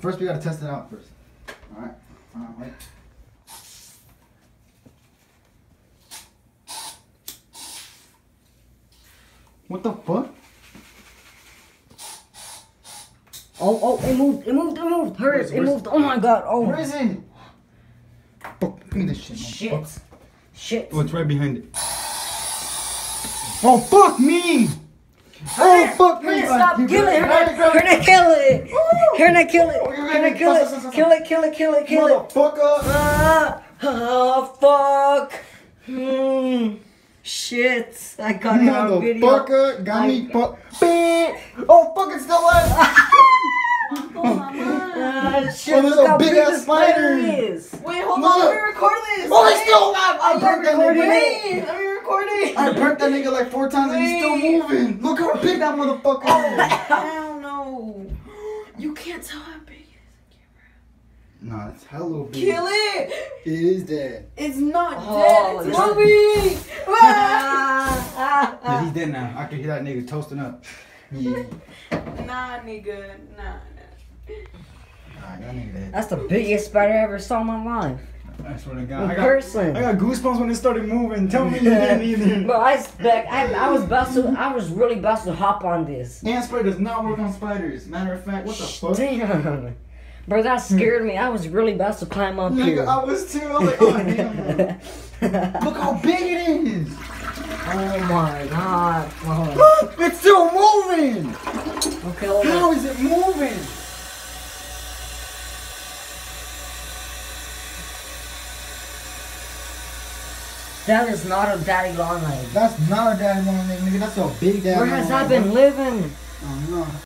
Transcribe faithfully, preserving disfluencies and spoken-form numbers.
First, we gotta test it out first. All right. All right. Wait. What the fuck? Oh, oh, it moved, it moved, it moved. Hurry, Where's- it where's- moved. Oh my god, oh. Where is it? Fuck, give me this shit. Shit. motherfucker. Shit. Oh, it's right behind it. Oh, fuck me! Oh, fuck me! Stop, You kill it, grab here, grab here, here, kill it. Here, now, kill it. Oh, you're Here, ready. now, kill Stop, stop, it. stop, Kill it, kill it, kill it, kill it. Motherfucker! Ah, oh, fuck. Hmm. Shit. I got it on video. Motherfucker! Got me fuck. Oh, fuck, it's still alive! Ah, shit, Oh, there's look a how big big ass the spider spider. is. Wait, hold Look. on, let me record this. Oh, he's still alive! I I'm burnt that recording nigga. Wait, let me record it. I burnt that nigga like four times and he's still Wait. moving. Look how big that motherfucker is. I don't know. You can't tell how big it is. Nah, it's hella big. Kill it. It is dead. It's not Oh, dead. It's yeah. moving. Ah. Ah, ah, Yeah, ah. he's dead now. I can hear that nigga toasting up. Yeah. Nah, nigga. Nah, nah. Alright, that nigga dead. That's the biggest spider I ever saw in my life. I swear to God. In I got, person. I got goosebumps when it started moving. Tell me you didn't either. Bro, I expect, I, I was about to, I was really about to hop on this. Ant spray does not work on spiders. Matter of fact, what the fuck? Damn. Bro, that scared me. I was really about to climb up Nigga, here. I was too. I was like, oh damn. Look how big it is. Oh my god. Oh. It's still moving. Okay, hold on. How is it moving? That is not a daddy long leg. That's not a daddy long leg, nigga. That's a big daddy Where long has leg. I been living? I don't know.